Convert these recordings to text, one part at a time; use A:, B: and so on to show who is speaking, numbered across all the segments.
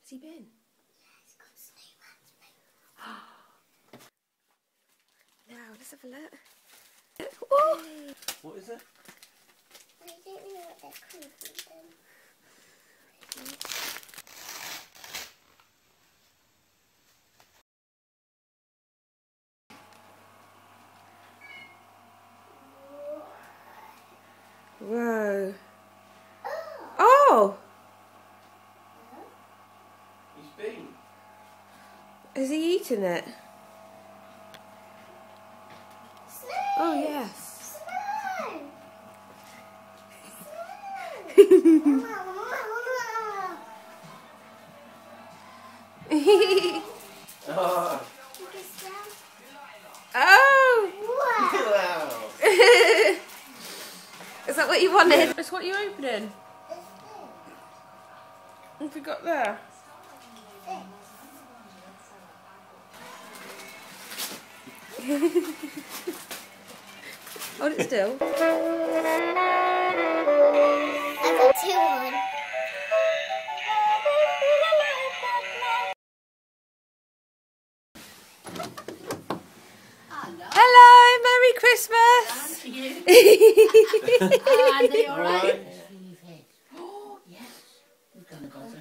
A: Where's he been? Now, let's have a look. Oh.
B: What is it?
C: I don't know what they're called.
A: Whoa. Oh!
B: He's been.
A: Has he eaten it?
C: Slime!
A: Oh, yes.
C: Slime!
B: Oh!
A: Oh!
B: Wow!
A: Is that what you wanted? That's what you're opening. What have we got there? Hold it still.
C: I got 2 on.
A: Hello, Merry Christmas!
D: To you.
C: Are they all right?
D: Oh, yes. We're going to go to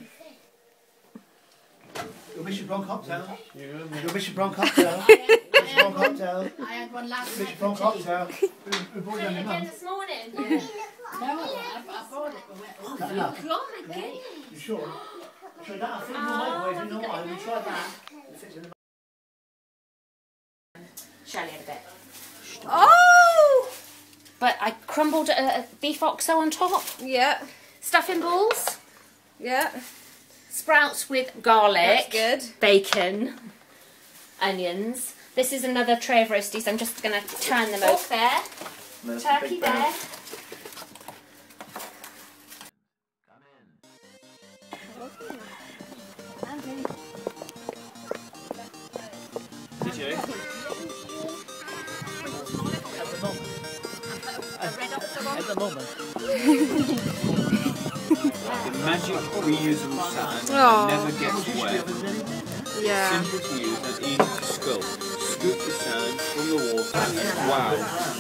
E: Your Mission Bron cocktail.
B: You
E: Your Mission Bron cocktail.
D: I
E: Mission Bron cocktail.
D: had one last night.
E: Mission Bron
D: for tea.
E: cocktail. Who brought it on your mum?
F: This morning.
D: No, I bought it.
E: Good enough.
F: again.
E: You sure? Try that. I think you might you know what? We tried that. It fits in the
F: Shirley had a bit.
A: Oh!
F: But I crumbled a beef oxo on top.
A: Yeah,
F: Stuffing balls.
A: yeah.
F: Sprouts with garlic.
A: That's good.
F: Bacon. Onions. This is another tray of roasties. I'm just going to turn them over there.
B: There's the
F: Turkey
B: big
F: there.
B: bag. Did you?
E: At the moment.
G: The magic reusable sand
A: Oh.
G: never gets wet.
A: Yeah.
G: Simple to use and easy to sculpt. Scoop the sand from the water and wow.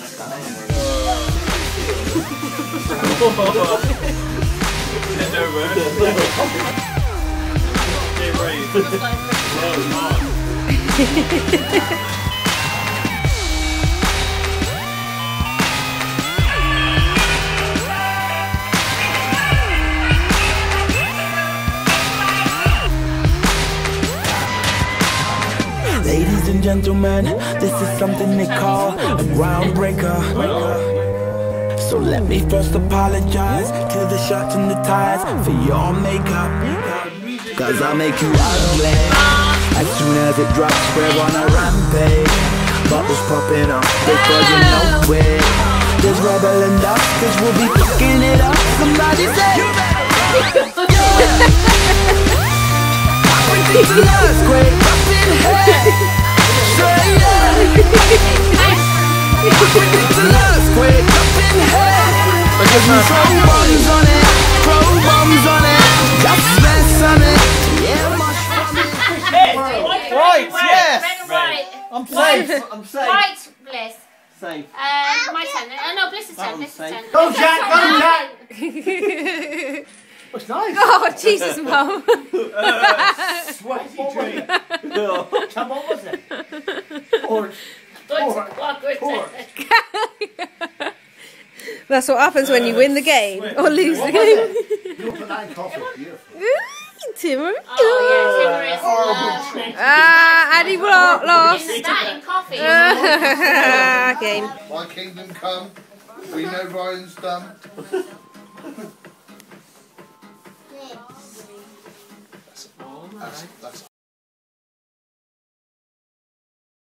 H: Ladies and gentlemen, this is something they call a groundbreaker. So let me first apologize to the shirts and the ties for your makeup, cause I'll make you ugly as soon as it drops. We're on a rampage, bubbles popping up before you know it. There's rebel and us, cause we'll be picking it up. Somebody say it's an earthquake up in here. Say yeah. It's an earthquake up in here. Throw bombs on it, throw bombs on it, just mess on it. Yeah,
E: Right, yes!
F: Red or white?
E: I'm safe. I'm safe.
F: White, Bliss.
E: Safe.
F: My turn. Oh no, Bliss's turn.
E: one's
F: Bliss's turn.
E: safe. Go, Jack! Go, Jack! It's nice.
A: Oh, Jesus, Mum.
E: Sweaty dream. Come on, was it? Or
A: That's what happens when you win the game or lose the game.
E: you put that in coffee. Beautiful.
A: Timber.
F: Oh yeah, Timber is lovely.
A: Andy Block lost.
F: Is that in coffee?
A: Game.
I: My kingdom come. We know Ryan's done. That's